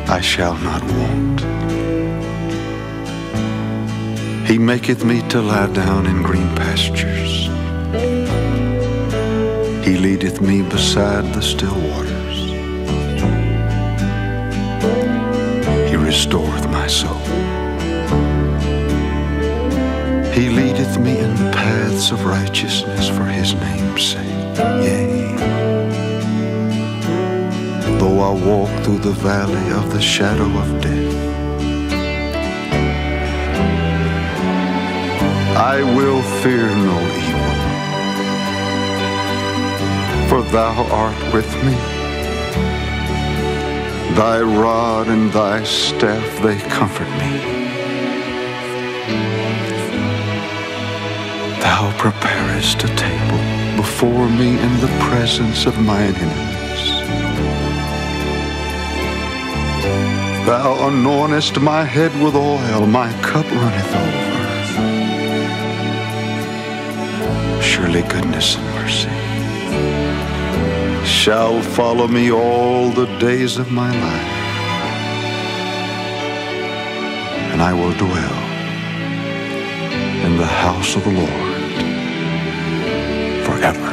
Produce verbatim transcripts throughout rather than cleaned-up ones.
I shall not want. He maketh me to lie down in green pastures. He leadeth me beside the still waters. He restoreth my soul. He leadeth me in paths of righteousness for his name's sake. Yea, though I walk through the valley of the shadow of death, I will fear no evil, for thou art with me. Thy rod and thy staff, they comfort me. Thou preparest a table before me in the presence of mine enemies. Thou anointest my head with oil, my cup runneth over. Surely goodness and mercy shall follow me all the days of my life, and I will dwell in the house of the Lord forever.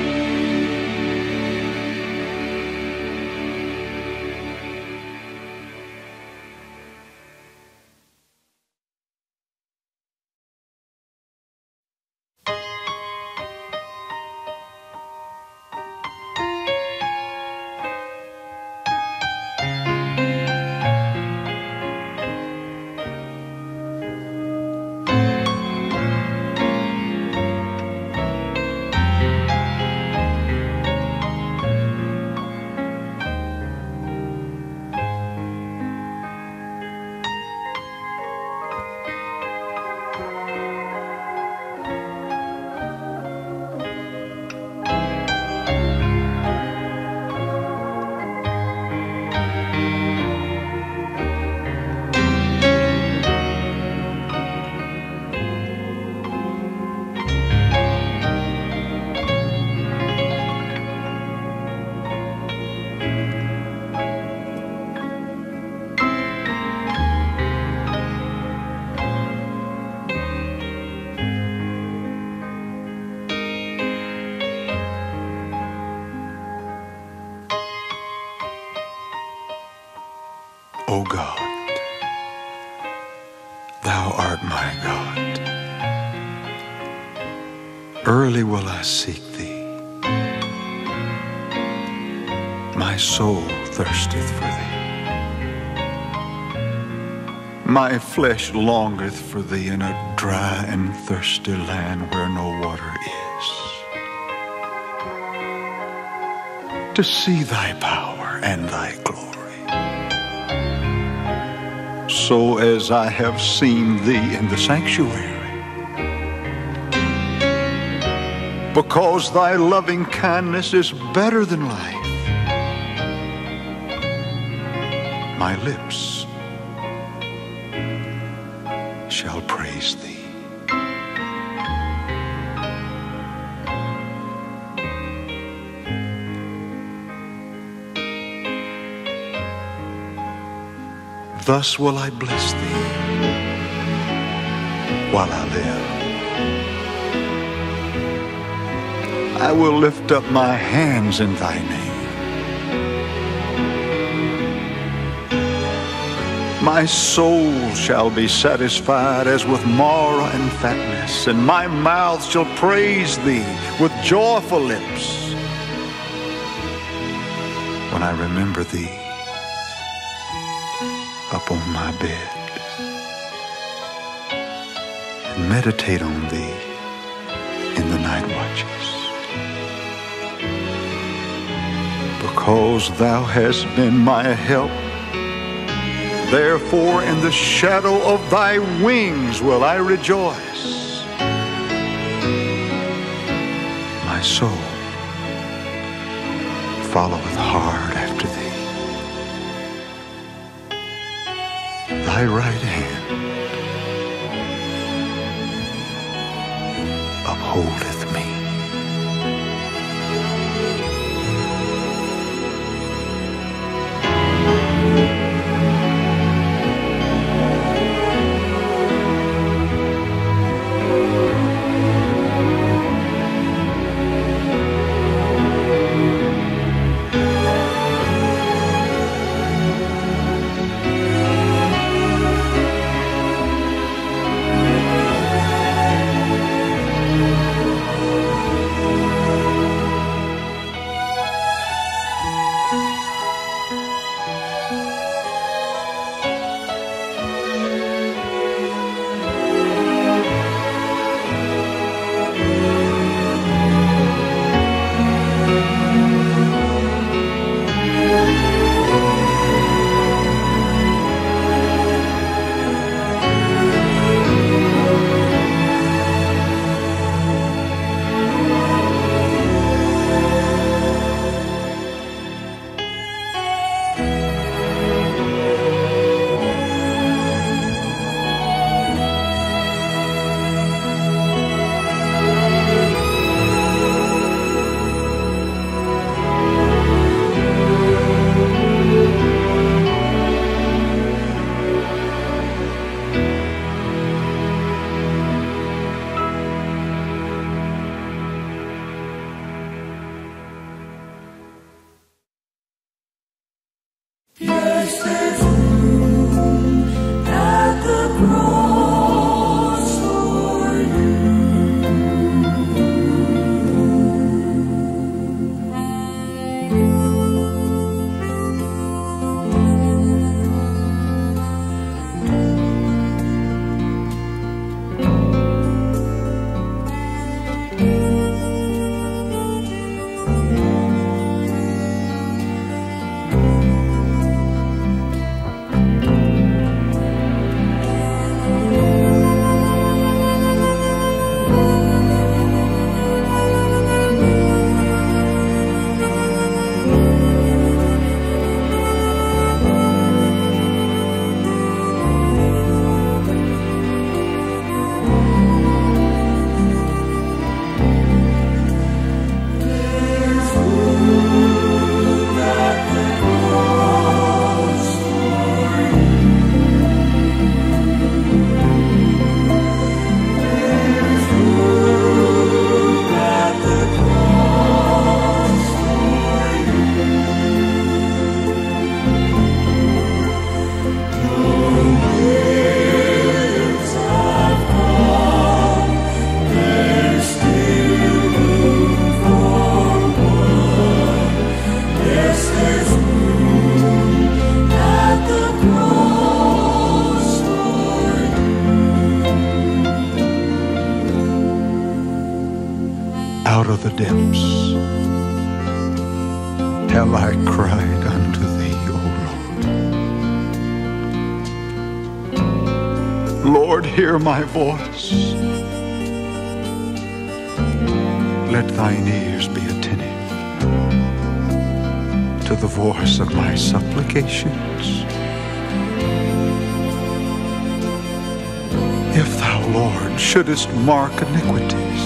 O God, thou art my God. Early will I seek thee. My soul thirsteth for thee. My flesh longeth for thee in a dry and thirsty land where no water is, to see thy power and thy glory, so as I have seen thee in the sanctuary. Because thy loving kindness is better than life, my lips shall praise thee. Thus will I bless thee while I live. I will lift up my hands in thy name. My soul shall be satisfied as with marrow and fatness, and my mouth shall praise thee with joyful lips, when I remember thee upon my bed, and meditate on thee in the night watches. Because thou hast been my help, therefore in the shadow of thy wings will I rejoice. My soul followeth hard after thee. Thy right hand upholdeth me. Out of the depths have I cried unto thee, O Lord. Lord, hear my voice. Let thine ears be attentive to the voice of my supplications. If thou, Lord, shouldest mark iniquities,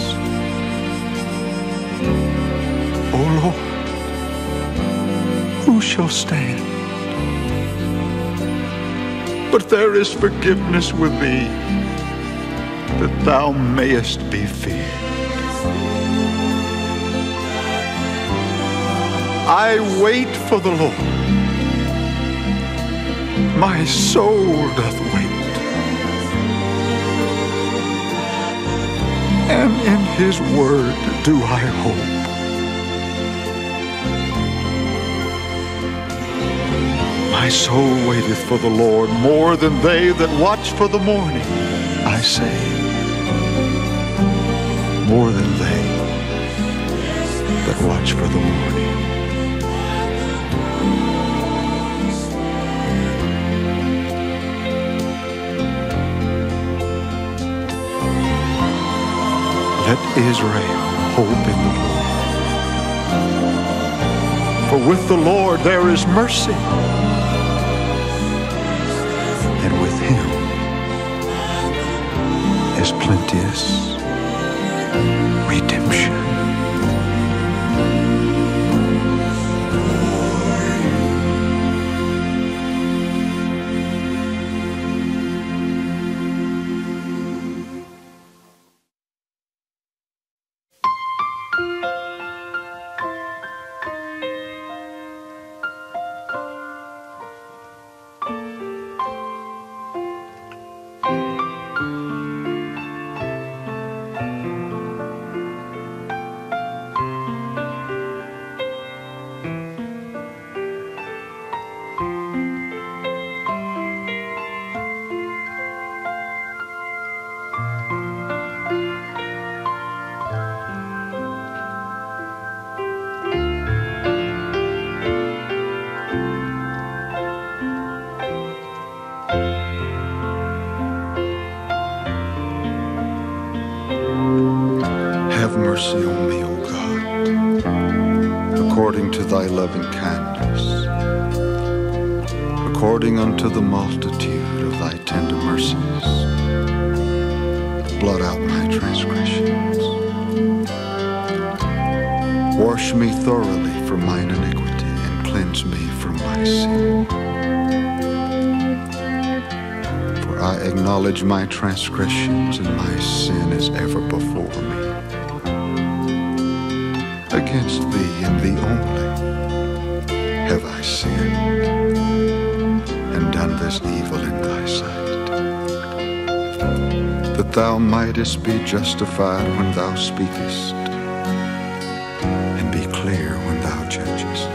O Lord, who shall stand? But there is forgiveness with thee, that thou mayest be feared. I wait for the Lord. My soul doth wait, and in his word do I hope. My soul waiteth for the Lord more than they that watch for the morning, I say, more than they that watch for the morning. Let Israel hope in the Lord. For with the Lord there is mercy, and with him is plenteous redemption. Mercy on me, O God, according to thy loving kindness, according unto the multitude of thy tender mercies. Blot out my transgressions. Wash me thoroughly from mine iniquity, and cleanse me from my sin. For I acknowledge my transgressions, and my sin is ever before me. Against thee and thee only have I sinned, was evil in thy sight, that thou mightest be justified when thou speakest, and be clear when thou judgest.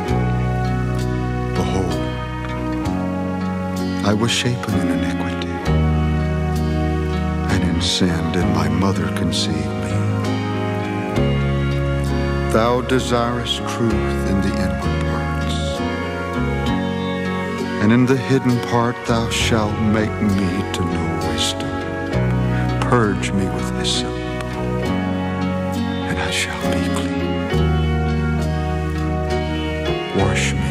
Behold, I was shapen in iniquity, and in sin did my mother conceive me. Thou desirest truth in the inward parts, and in the hidden part thou shalt make me to know wisdom. Purge me with hyssop, and I shall be clean. Wash me,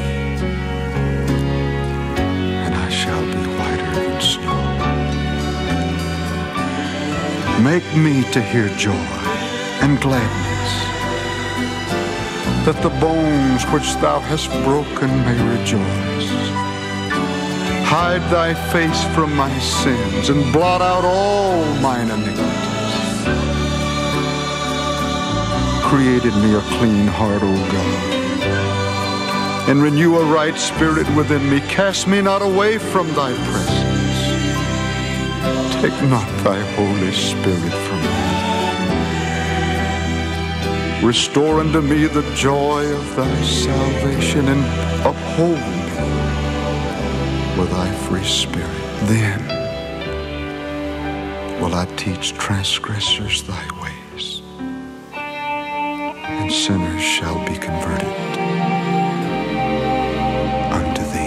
and I shall be whiter than snow. Make me to hear joy and gladness, that the bones which thou hast broken may rejoice. Hide thy face from my sins, and blot out all mine iniquities. Create in me a clean heart, O God, and renew a right spirit within me. Cast me not away from thy presence. Take not thy Holy Spirit from me. Restore unto me the joy of thy salvation, and uphold me with thy free spirit. Then will I teach transgressors thy ways, and sinners shall be converted unto thee.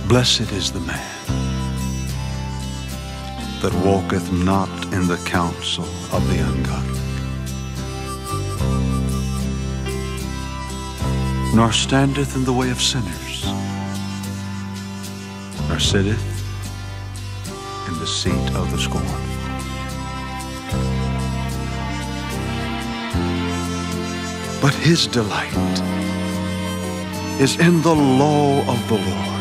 Blessed is the man that walketh not in the counsel of the ungodly, nor standeth in the way of sinners, nor sitteth in the seat of the scornful. But his delight is in the law of the Lord,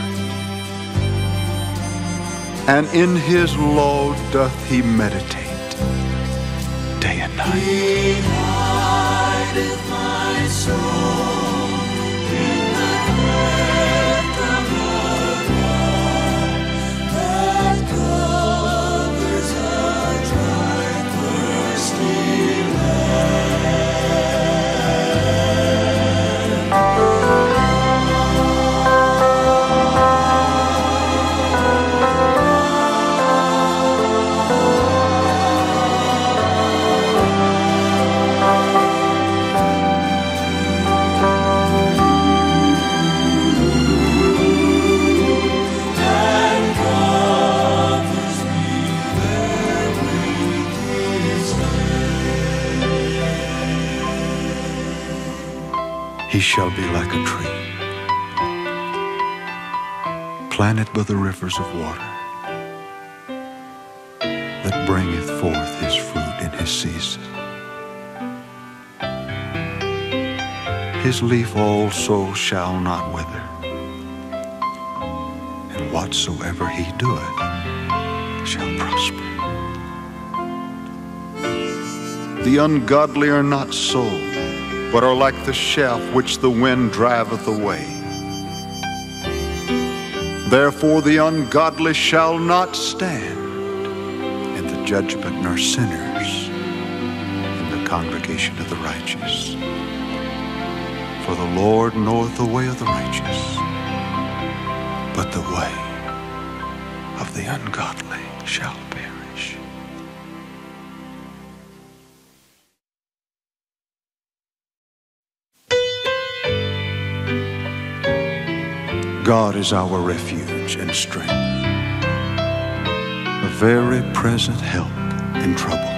and in his law doth he meditate day and night. He hideth my soul in the cleft of the rock that covers a dry, thirsty land. He shall be like a tree planted by the rivers of water, that bringeth forth his fruit in his season. His leaf also shall not wither, and whatsoever he doeth shall prosper. The ungodly are not so, but are like the chaff which the wind driveth away. Therefore the ungodly shall not stand in the judgment, nor sinners in the congregation of the righteous. For the Lord knoweth the way of the righteous, but the way of the ungodly shall perish. God is our refuge and strength, a very present help in trouble.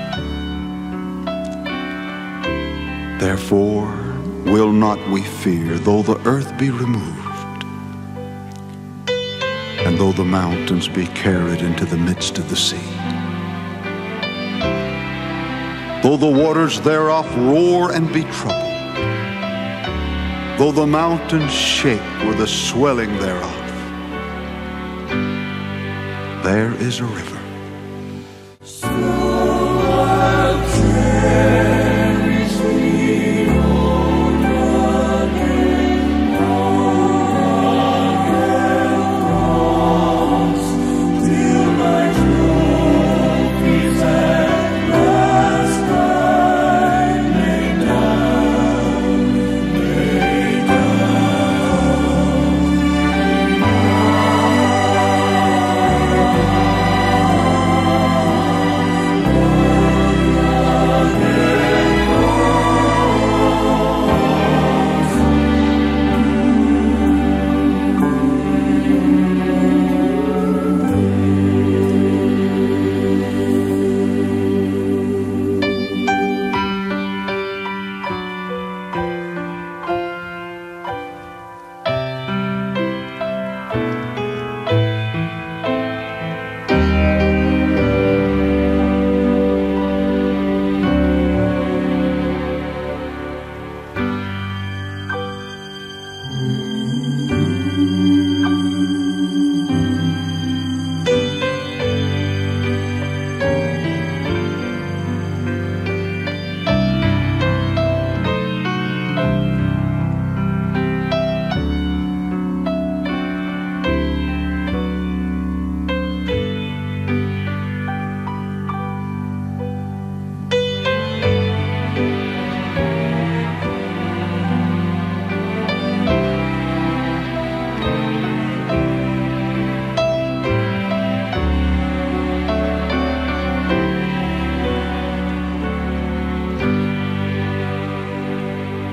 Therefore will not we fear, though the earth be removed, and though the mountains be carried into the midst of the sea, though the waters thereof roar and be troubled, though the mountains shake with the swelling thereof, there is a river.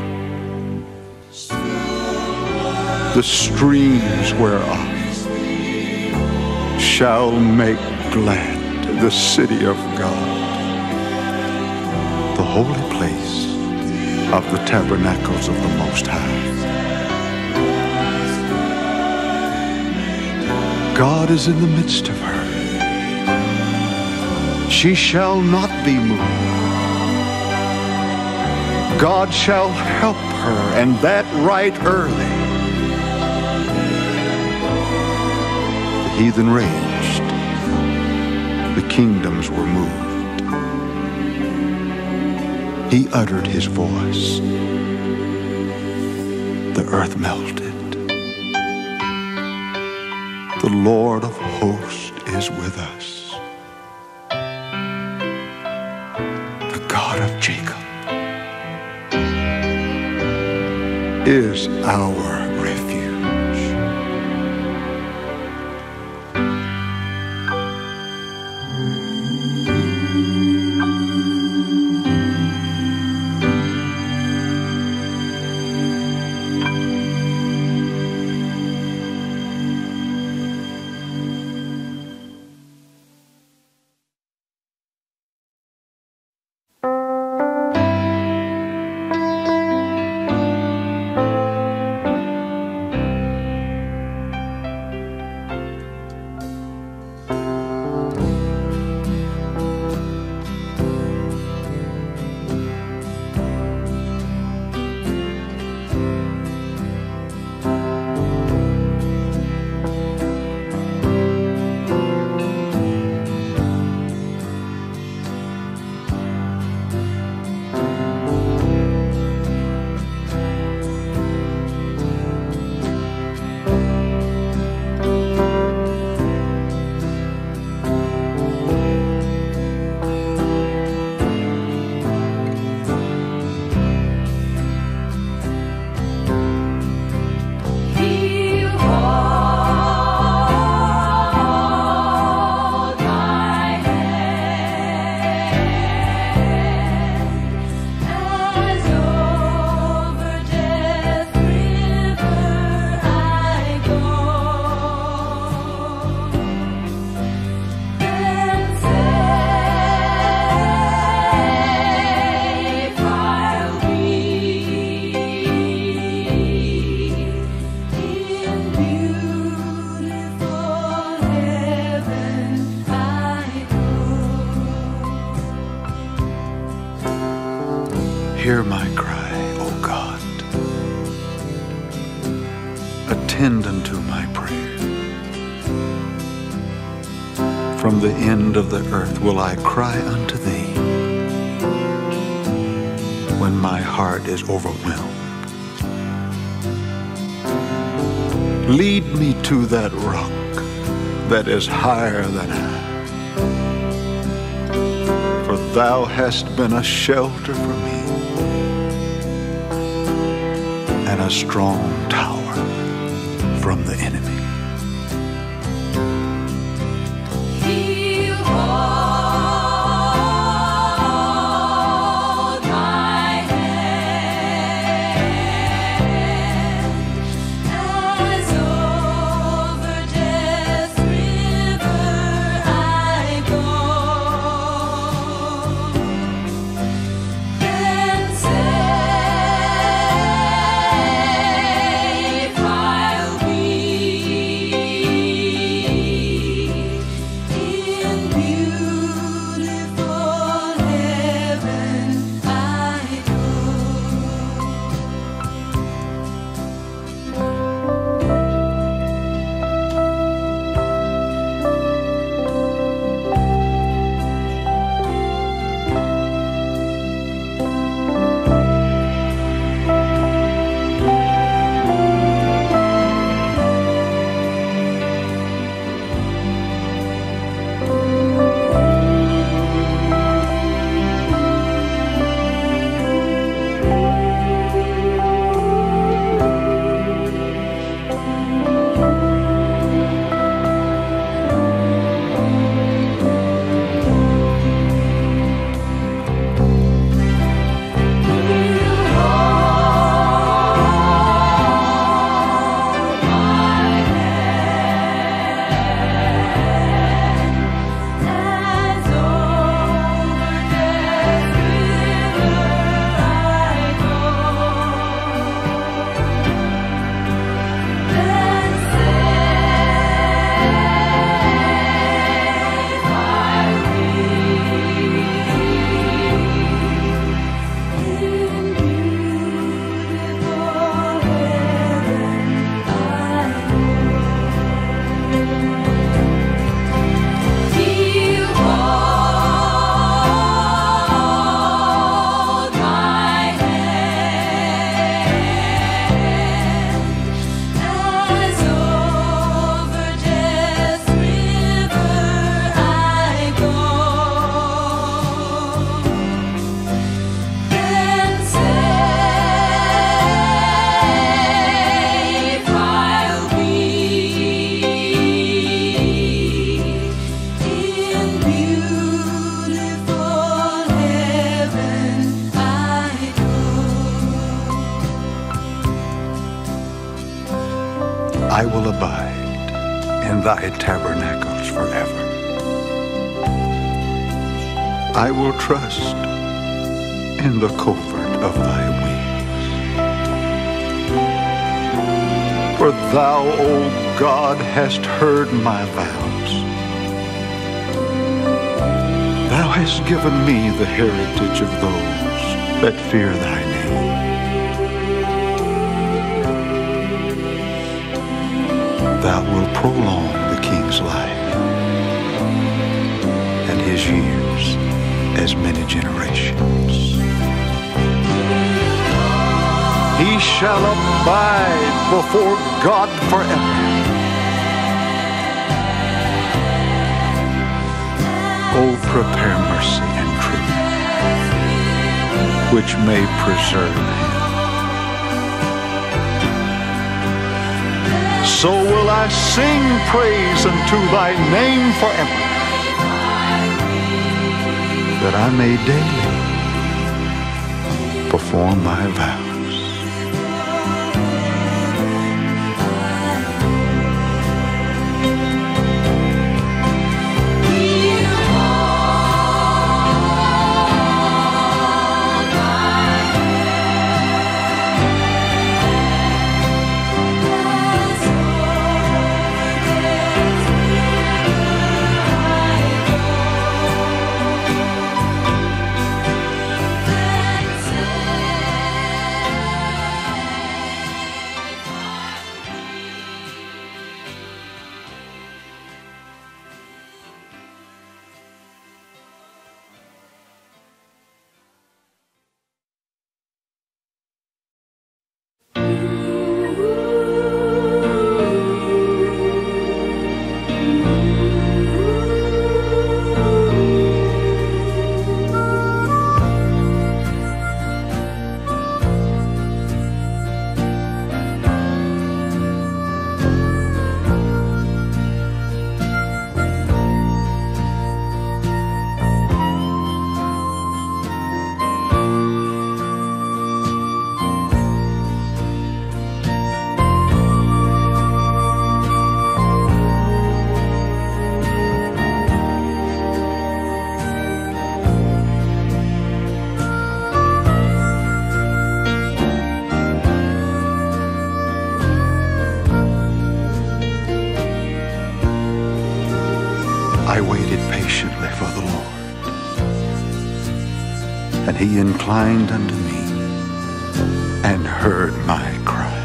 The streams whereof shall make glad the city of God, the holy place of the tabernacles of the Most High. God is in the midst of her. She shall not be moved. God shall help her, and that right early. The heathen raged. The kingdoms were moved. He uttered his voice. The earth melted. The Lord of hosts is with us. The God of Jacob is our refuge. Hear my cry, O God. Attend unto my prayer. From the end of the earth will I cry unto thee when my heart is overwhelmed. Lead me to that rock that is higher than I. For thou hast been a shelter for me, and a strong tower from the enemy. Be abide in thy tabernacles forever. I will trust in the covert of thy wings. For thou, O God, hast heard my vows. Thou hast given me the heritage of those that fear thy name. Thou wilt prolong the king's life, and his years as many generations. He shall abide before God forever. Oh, prepare mercy and truth, which may preserve him. So will I sing praise unto thy name forever, that I may daily perform my vows. I waited patiently for the Lord, and he inclined unto me and heard my cry.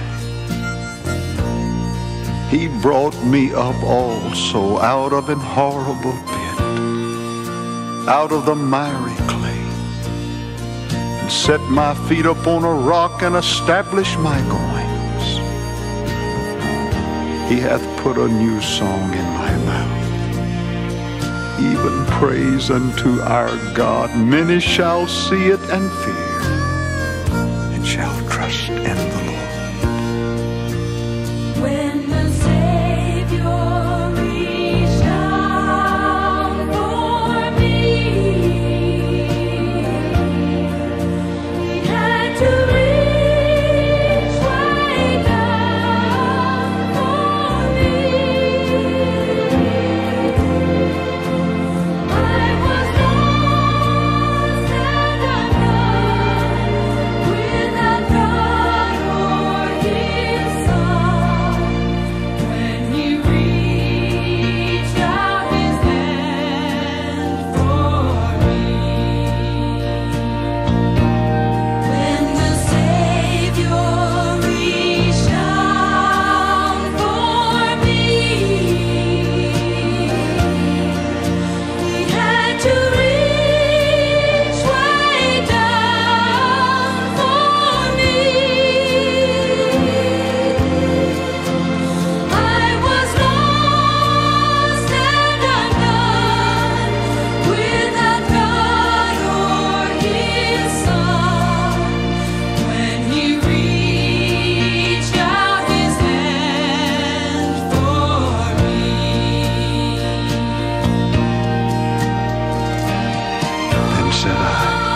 He brought me up also out of an horrible pit, out of the miry clay, and set my feet upon a rock and established my goings. He hath put a new song in my mouth, even praise unto our God. Many shall see it and fear, and shall trust in the Lord. When the Savior reached out for me, he had to reach way down for me. I was lost and undone, without God or his Son, when he reached out his hand for me. When the Savior reached out for me, he had to reach way down for me. I was lost and undone, without God or his Son, when he reached out his hand for me. Then said I,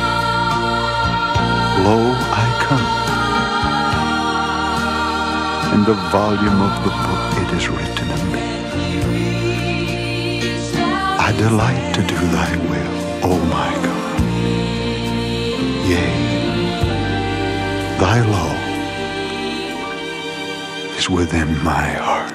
Lo, I come. In the volume of the book it is written of me. I delight to do thy will, O my God. Yea, thy law is within my heart.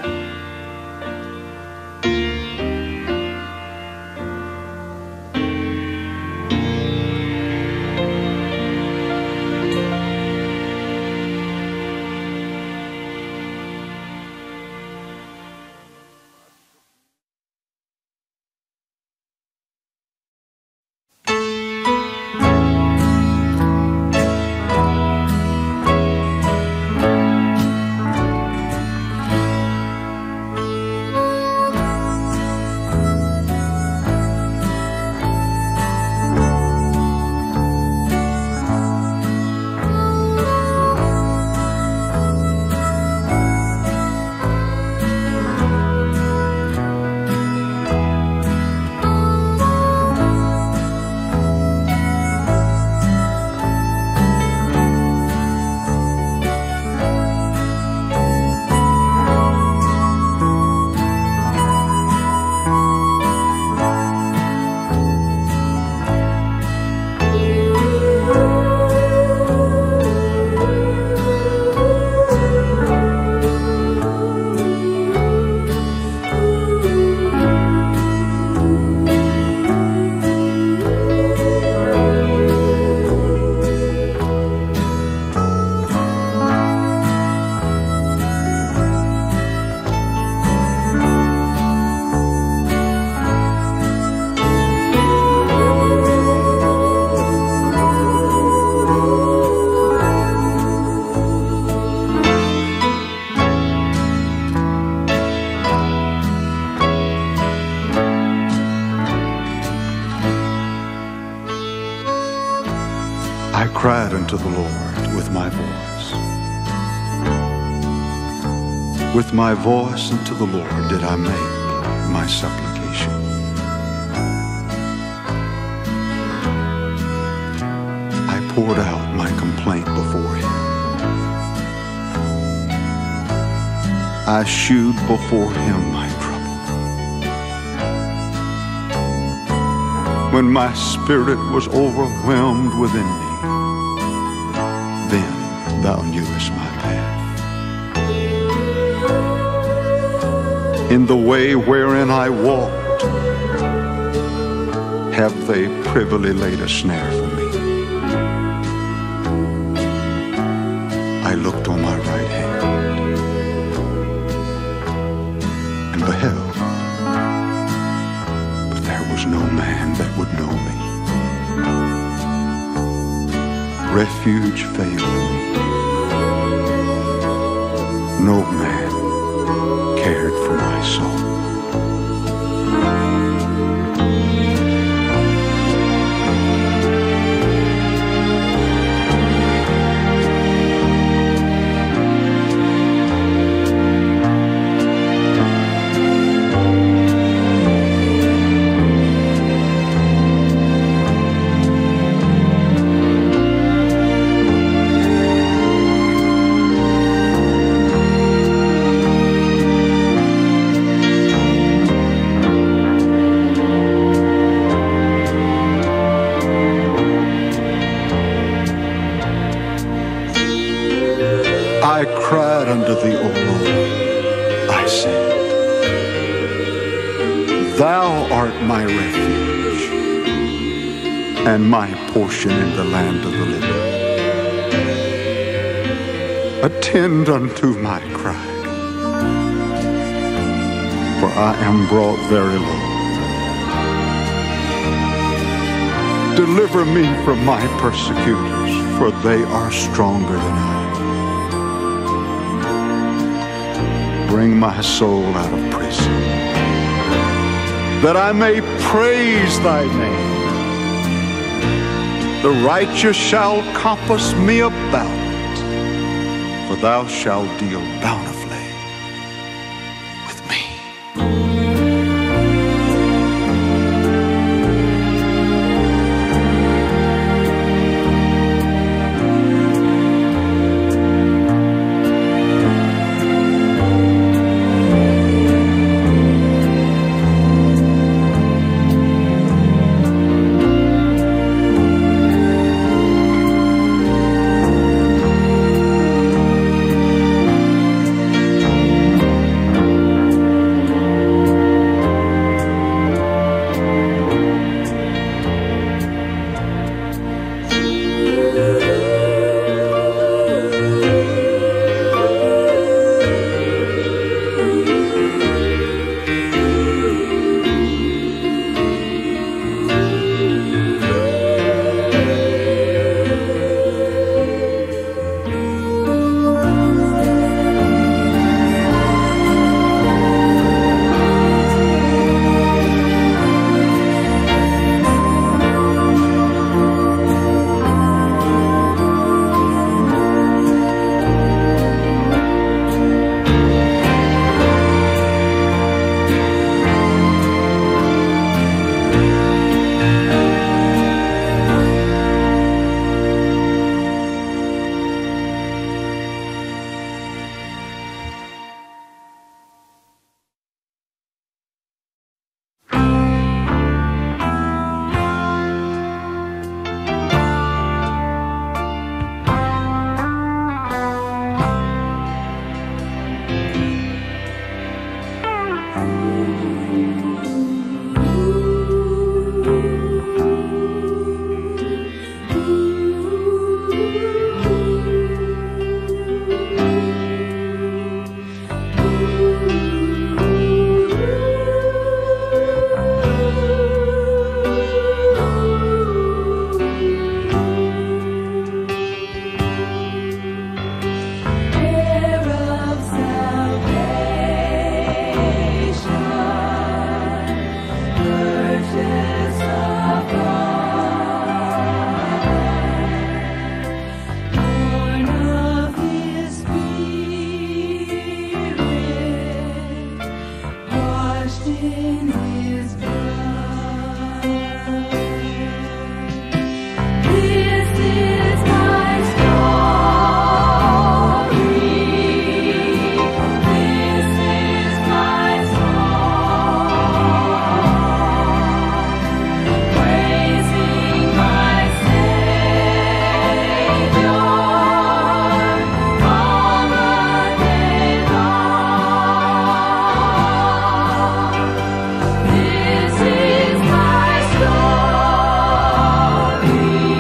I cried unto the Lord with my voice. With my voice unto the Lord did I make my supplication. I poured out my complaint before him. I shewed before him my trouble. When my spirit was overwhelmed within me, then thou knewest my path. In the way wherein I walked, have they privily laid a snare for me. I looked on my right hand and beheld, but there was no man that would know me. Refuge failed me. No man cared for my soul. I cried unto thee, O Lord, I said, thou art my refuge, and my portion in the land of the living. Attend unto my cry, for I am brought very low. Deliver me from my persecutors, for they are stronger than I. Bring my soul out of prison, that I may praise thy name. The righteous shall compass me about, for thou shalt deal bountifully with me. washed in his blood. This is my story. This is my song, praising my Savior all the day long. This is my story.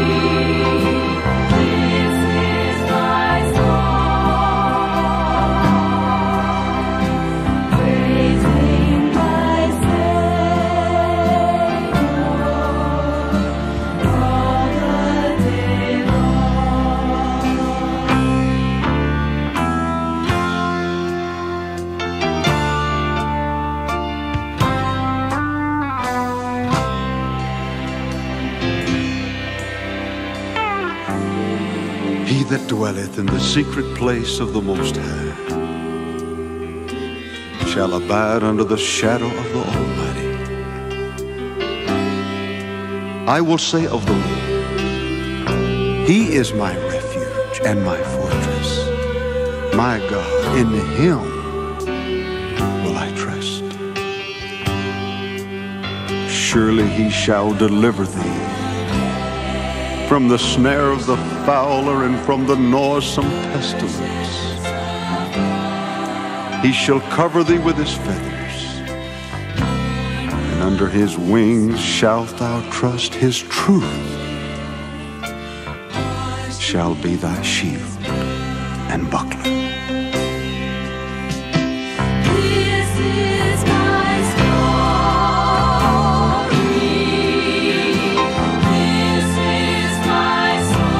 This is my song, praising my Savior all the day long. He that dwelleth in the secret place of the Most High shall abide under the shadow of the Almighty. I will say of the Lord, He is my refuge and my fortress. My God, in Him will I trust. Surely He shall deliver thee from the snare of the fowler and from the noisome pestilence. He shall cover thee with His feathers, and under His wings shalt thou trust. His truth shall be thy shield and buckler. This is my story. This is my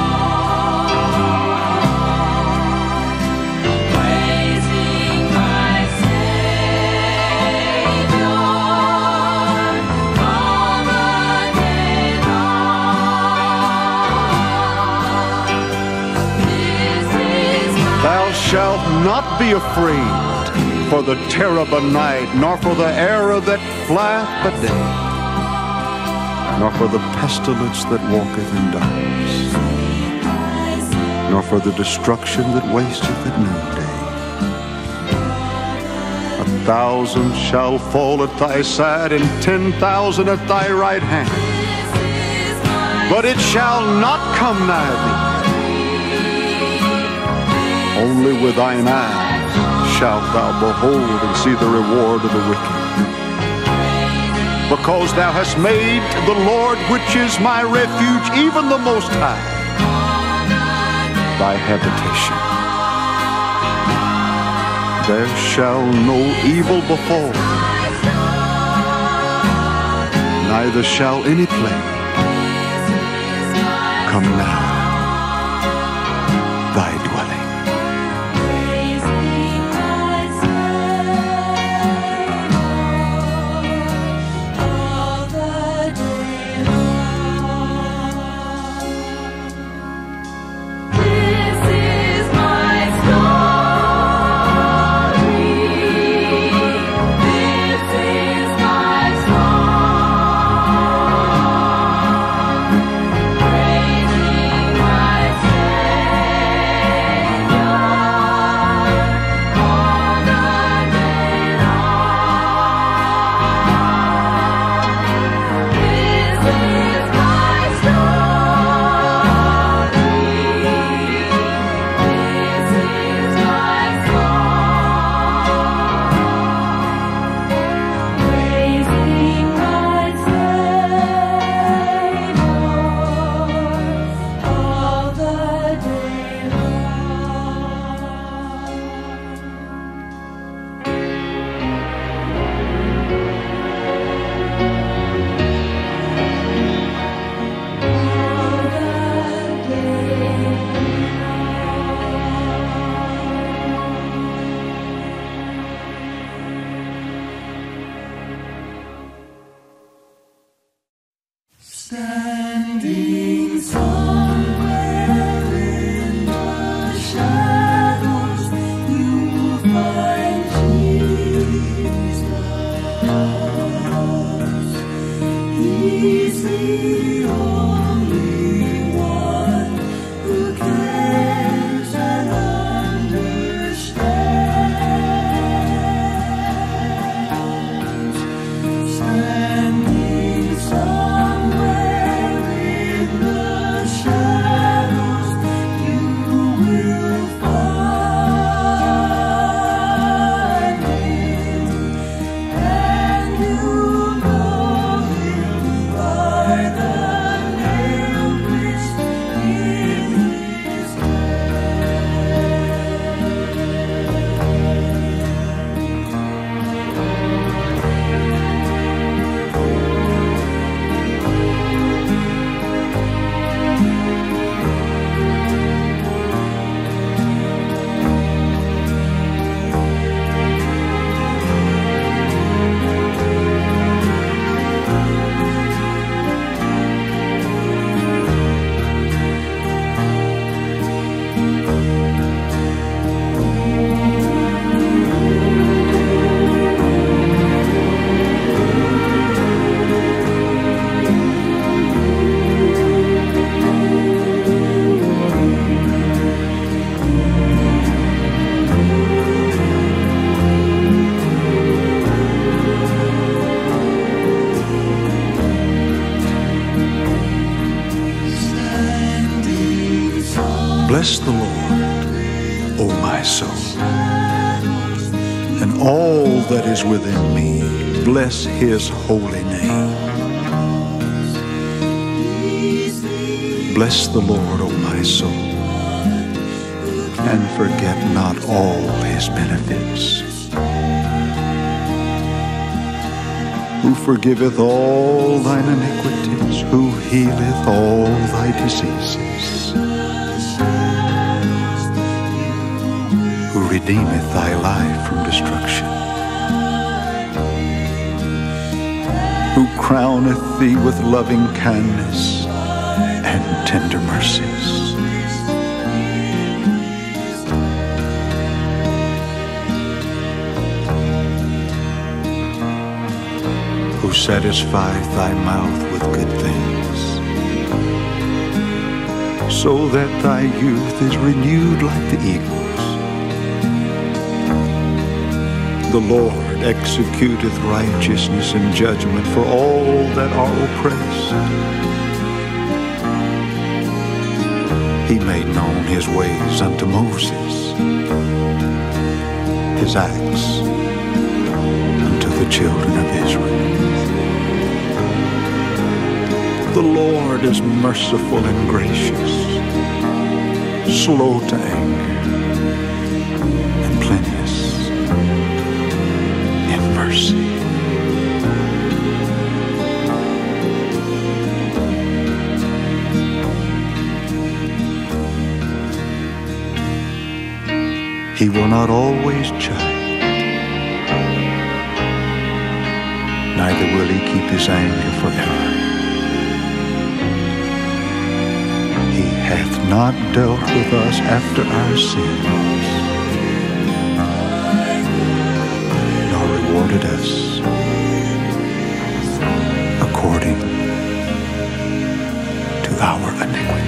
song, praising my Savior all the day long. This is my Thou shalt not be afraid for the terror by night, nor for the arrow that flieth by day, nor for the pestilence that walketh in darkness, nor for the destruction that wasteth at noonday. A thousand shall fall at thy side, and ten thousand at thy right hand, but it shall not come nigh thee. Only with thine eyes shalt thou behold and see the reward of the wicked. Because thou hast made the Lord, which is my refuge, even the Most High, thy habitation. There shall no evil befall thee, neither shall any plague come nigh thy dwelling. praising my Savior all the day long. This is my story. This is my song, praising Bless the Lord, O my soul, and all that is within me, bless his holy name. Bless the Lord, O my soul, and forget not all his benefits, who forgiveth all thine iniquities, who healeth all thy diseases, who redeemeth thy life from destruction, who crowneth thee with loving kindness and tender mercies, who satisfieth thy mouth with good things, so that thy youth is renewed like the eagles. The Lord executeth righteousness and judgment for all that are oppressed. He made known his ways unto Moses, his acts unto the children of Israel. The Lord is merciful and gracious, slow to anger, and plenteous in mercy. He will not always chide, neither will he keep his anger forever. He hath not dealt with us after our sins, nor rewarded us according to our iniquities.